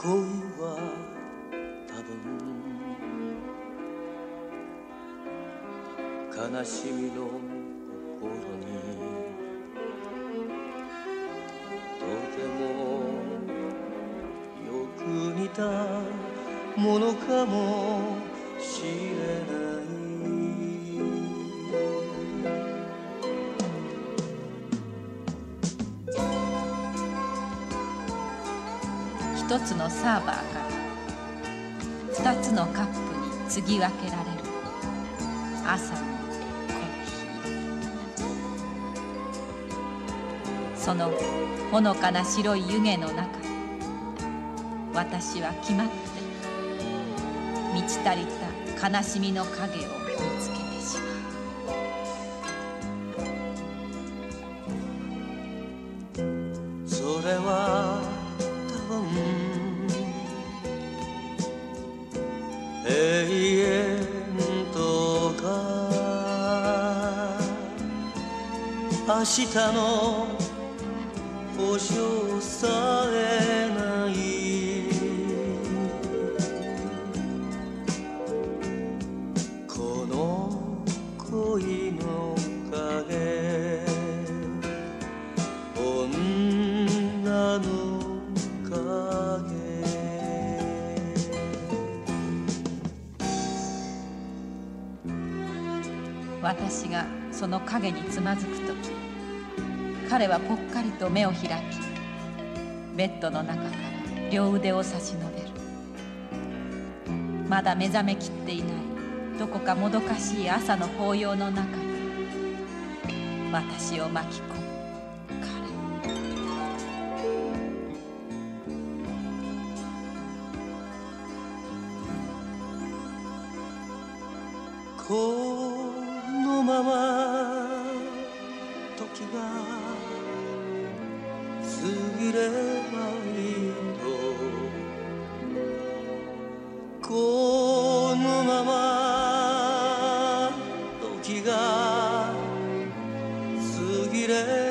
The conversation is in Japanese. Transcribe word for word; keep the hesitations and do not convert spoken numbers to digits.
恋は多分悲しみの心にとてもよく似たものかもしれない。 一つのサーバーから二つのカップに継ぎ分けられる朝のコーヒー。そのほのかな白い湯気の中、私は決まって満ち足りた悲しみの影を見つけてしまう。それは多分永遠とか明日の保証さえないこの恋の影、女の影。 私がその影につまずくとき、彼はぽっかりと目を開き、ベッドの中から両腕を差し伸べる。まだ目覚めきっていないどこかもどかしい朝の抱擁の中に私を巻き込む彼。このまま時が過ぎればいいと、このまま時が過ぎれ